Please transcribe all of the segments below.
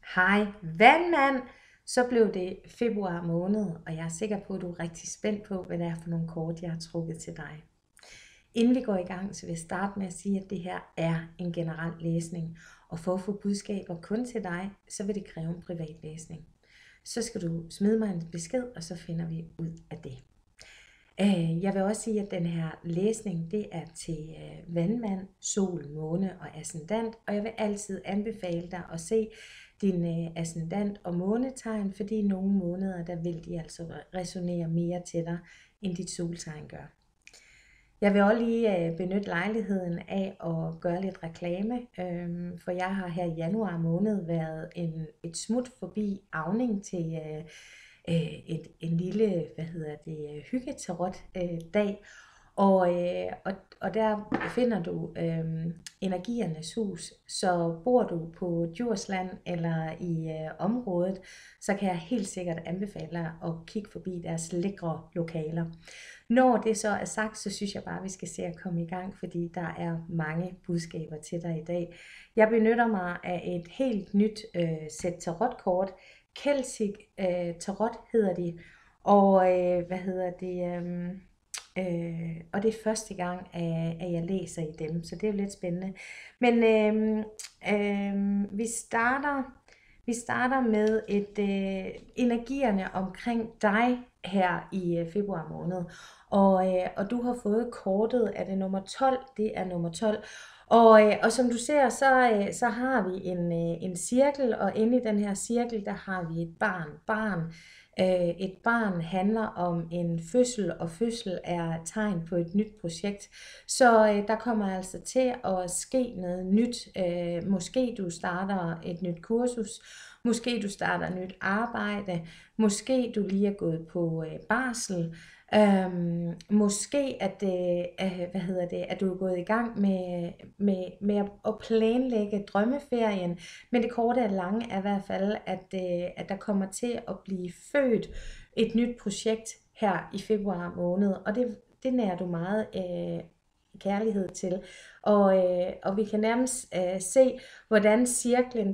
Hej vandmand, så blev det februar måned, og jeg er sikker på, at du er rigtig spændt på, hvad det er for nogle kort, jeg har trukket til dig. Inden vi går i gang, så vil jeg starte med at sige, at det her er en generel læsning, og for at få budskaber kun til dig, så vil det kræve en privat læsning. Så skal du smide mig en besked, og så finder vi ud af det. Jeg vil også sige, at den her læsning, det er til vandmand, sol, måne og ascendant, og jeg vil altid anbefale dig at se din ascendant og månetegn, fordi i nogle måneder, der vil de altså resonere mere til dig, end dit soltegn gør. Jeg vil også lige benytte lejligheden af at gøre lidt reklame, for jeg har her i januar måned været et smut forbi Auning til en lille, hyggetarot dag, og der finder du energiernes hus. Så bor du på Djursland eller i området, så kan jeg helt sikkert anbefale dig at kigge forbi deres lækre lokaler. Når det så er sagt, så synes jeg bare, at vi skal se at komme i gang, fordi der er mange budskaber til dig i dag. Jeg benytter mig af et helt nyt sæt tarotkort. Celtic Tarot hedder de, og og det er første gang, at jeg læser i dem, så det er jo lidt spændende. Men vi starter med energierne omkring dig her i februar måned, og du har fået kortet, er det nummer 12? Det er nummer 12. Og som du ser, så har vi en cirkel, og inde i den her cirkel, der har vi et barn. Et barn handler om en fødsel, og fødsel er tegn på et nyt projekt. Så der kommer altså til at ske noget nyt. Måske du starter et nyt kursus, måske du starter et nyt arbejde, måske du lige er gået på barsel. Måske at du er gået i gang med at planlægge drømmeferien, men det korte og lange er i hvert fald, at der kommer til at blive født et nyt projekt her i februar måned, og det nærer du meget kærlighed til, og vi kan nærmest se, hvordan cirklen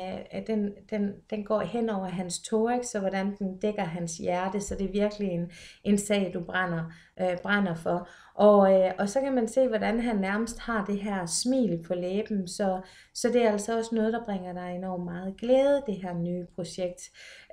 den går hen over hans thorax, og hvordan den dækker hans hjerte, så det er virkelig en sag, du brænder for. Og så kan man se, hvordan han nærmest har det her smil på læben, så det er altså også noget, der bringer dig enormt meget glæde, det her nye projekt.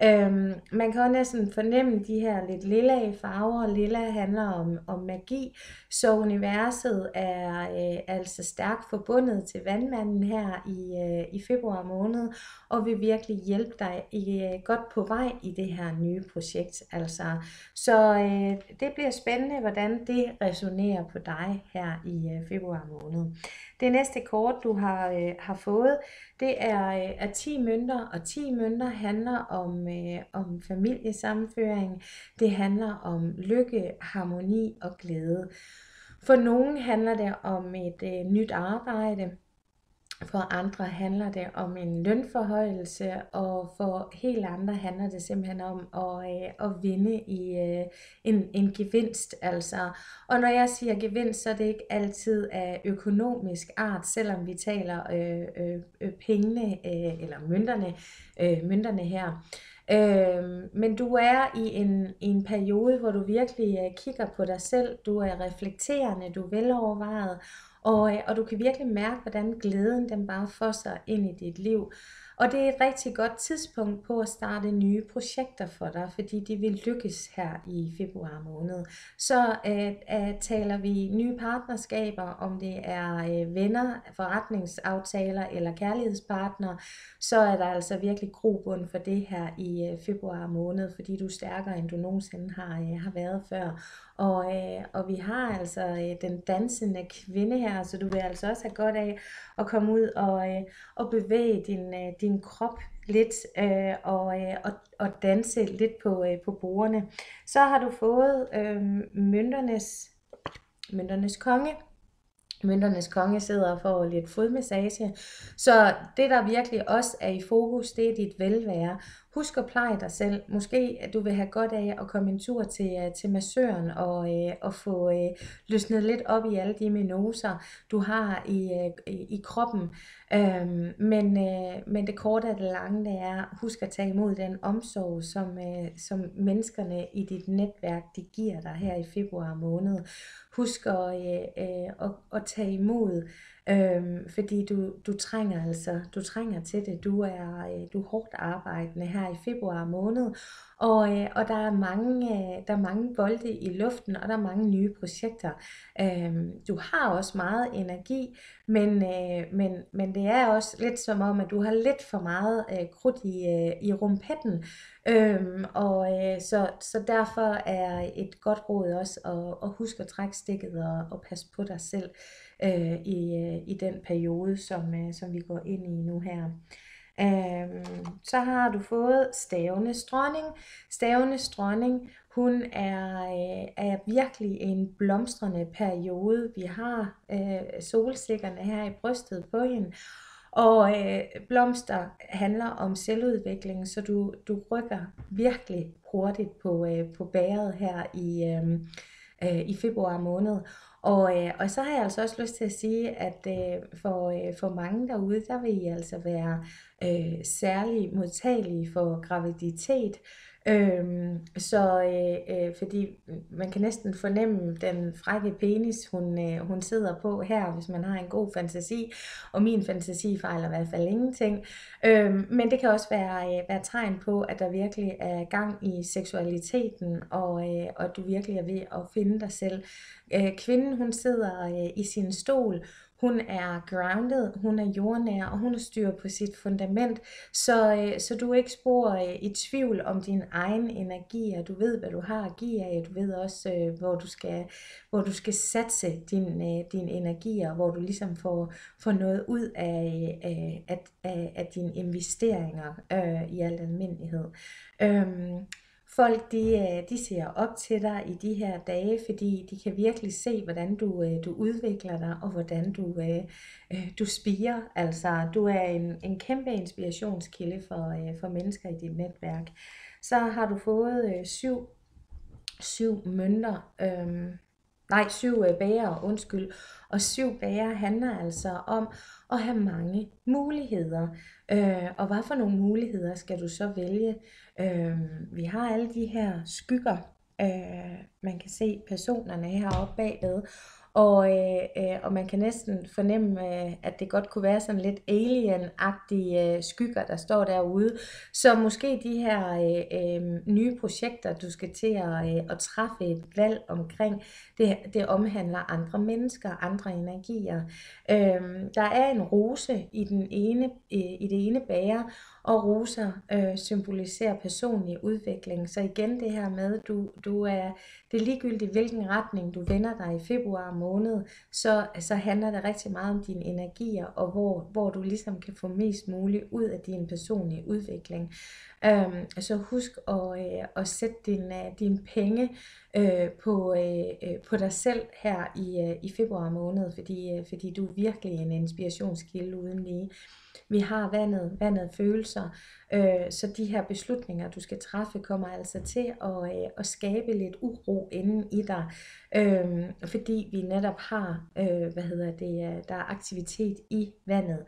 Man kan også næsten fornemme de her lidt lilla farver. Lilla handler om magi, så universet er altså stærkt forbundet til vandmanden her i februar måned, og vil virkelig hjælpe dig godt på vej i det her nye projekt. Altså. Så det bliver spændende, hvordan det resonerer på dig her i februar måned. Det næste kort, du har fået, det er 10 mønter, og 10 mønter handler om familiesammenføring. Det handler om lykke, harmoni og glæde. For nogen handler det om et nyt arbejde, for andre handler det om en lønforhøjelse, og for helt andre handler det simpelthen om at vinde i en gevinst. Altså. Og når jeg siger gevinst, så er det ikke altid af økonomisk art, selvom vi taler pengene eller mønterne her. Men du er i en periode, hvor du virkelig kigger på dig selv, du er reflekterende, du er velovervejet, og du kan virkelig mærke, hvordan glæden den bare fosser ind i dit liv. Og det er et rigtig godt tidspunkt på at starte nye projekter for dig, fordi de vil lykkes her i februar måned. Så taler vi nye partnerskaber, om det er venner, forretningsaftaler eller kærlighedspartnere, så er der altså virkelig grobund for det her i februar måned, fordi du er stærkere, end du nogensinde har været før. Og vi har altså den dansende kvinde her, så du vil altså også have godt af at komme ud og bevæge din krop lidt og danse lidt på bordene. Så har du fået mønternes konge. Mønternes konge sidder og får lidt fodmassage. Så det, der virkelig også er i fokus, det er dit velvære. Husk at pleje dig selv. Måske at du vil have godt af at komme en tur til massøren og få løsnet lidt op i alle de menoser, du har i kroppen. Men det korte af det lange, det er, husk at tage imod den omsorg, som menneskerne i dit netværk, de giver dig her i februar måned. Husk at tage imod, fordi du trænger til det. Du er hårdt arbejdende her i februar måned, og der er mange bolde i luften, og der er mange nye projekter. Du har også meget energi, men det er også lidt som om, at du har lidt for meget krudt i rumpetten. Så derfor er et godt råd også at huske at trække stikket og passe på dig selv i den periode, som vi går ind i nu her. Så har du fået Stavenes dronning. Stavenes dronning, hun er virkelig en blomstrende periode. Vi har solsikkerne her i brystet på hende. Og blomster handler om selvudvikling, så du rykker virkelig hurtigt på bæret her i februar måned. Og så har jeg altså også lyst til at sige, at for mange derude, der vil I altså være særlig modtagelige for graviditet. Fordi man kan næsten fornemme den frække penis, hun sidder på her, hvis man har en god fantasi, og min fantasi fejler i hvert fald ingenting. Men det kan også være tegn på, at der virkelig er gang i seksualiteten, og du virkelig er ved at finde dig selv. Kvinden, hun sidder i sin stol. Hun er grounded, hun er jordnær, og hun har styr på sit fundament, så du er ikke spor i tvivl om din egen energi, og du ved, hvad du har at give af, du ved også, hvor du skal satse din energier, hvor du ligesom får noget ud af dine investeringer i al almindelighed. Folk de ser op til dig i de her dage, fordi de kan virkelig se, hvordan du udvikler dig, og hvordan du spirer. Altså, du er en kæmpe inspirationskilde for mennesker i dit netværk. Så har du fået syv mønter, 7 bæger, undskyld. Og 7 bæger handler altså om at have mange muligheder. Og hvad for nogle muligheder skal du så vælge? Vi har alle de her skygger. Man kan se personerne heroppe bagved. Og man kan næsten fornemme, at det godt kunne være sådan lidt alien-agtige skygger, der står derude. Så måske de her nye projekter, du skal til at træffe et valg omkring, det omhandler andre mennesker, andre energier. Der er en rose i det ene bæger, og roser symboliserer personlig udvikling. Så igen det her med, det er ligegyldigt hvilken retning du vender dig i februar måned, så handler det rigtig meget om dine energier, og hvor du ligesom kan få mest muligt ud af din personlige udvikling. Så husk at sætte dine penge på dig selv her i februar måned, fordi du er virkelig en inspirationskilde uden lige. Vi har vandet følelser, så de her beslutninger, du skal træffe, kommer altså til at skabe lidt uro inden i dig, fordi vi netop har, der er aktivitet i vandet.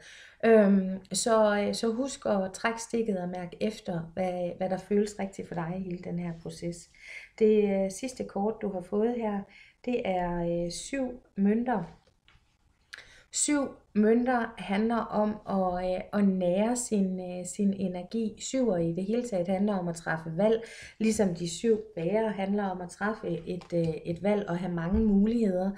Så husk at trække stikket og mærke efter, hvad der føles rigtigt for dig i hele den her proces. Det sidste kort, du har fået her, det er 7 mønter. 7 mønter handler om at nære sin energi. 7'er i det hele taget handler om at træffe valg, ligesom de 7 bæger handler om at træffe et valg og have mange muligheder.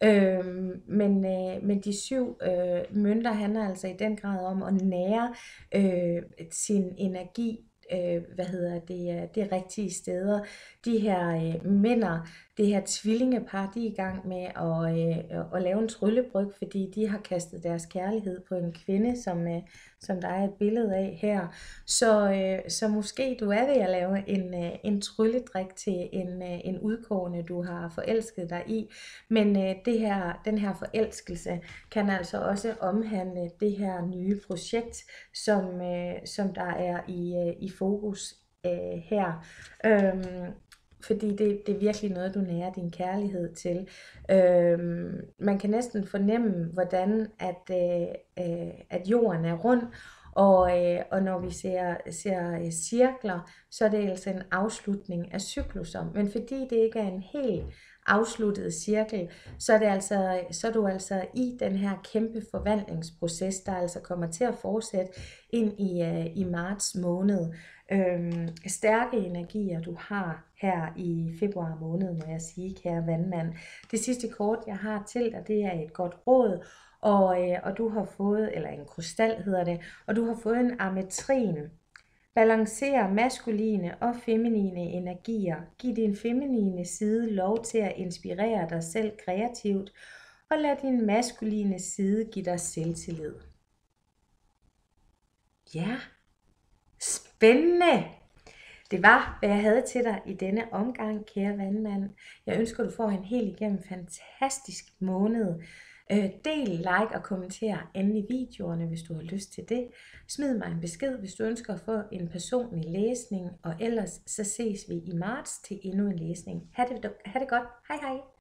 Men de 7 mønter handler altså i den grad om at nære sin energi, det rigtige steder. de her mænder, det her tvillingepar, de er i gang med at lave en tryllebryg, fordi de har kastet deres kærlighed på en kvinde, som der er et billede af her. Så måske du er ved at lave en trylledrik til en udkårne, du har forelsket dig i. Men den her forelskelse kan altså også omhandle det her nye projekt, som der er i fokus her. Fordi det er virkelig noget, du nærer din kærlighed til. Man kan næsten fornemme, hvordan at jorden er rund, og når vi ser cirkler, så er det altså en afslutning af cykluser. Men fordi det ikke er en helt afsluttet cirkel, så er du altså i den her kæmpe forvandlingsproces, der altså kommer til at fortsætte ind i marts måned. Stærke energier, du har her i februar måned, må jeg sige, kære vandmand. Det sidste kort, jeg har til dig, det er et godt råd, og du har fået, eller en krystal hedder det, og du har fået en ametrin. Balancer maskuline og feminine energier. Giv din feminine side lov til at inspirere dig selv kreativt, og lad din maskuline side give dig selvtillid. Ja, spændende! Det var, hvad jeg havde til dig i denne omgang, kære vandmand. Jeg ønsker, du får en helt igennem fantastisk måned. Del, like og kommenter endelig videoerne, hvis du har lyst til det. Smid mig en besked, hvis du ønsker at få en personlig læsning, og ellers så ses vi i marts til endnu en læsning. Ha' det godt. Hej hej.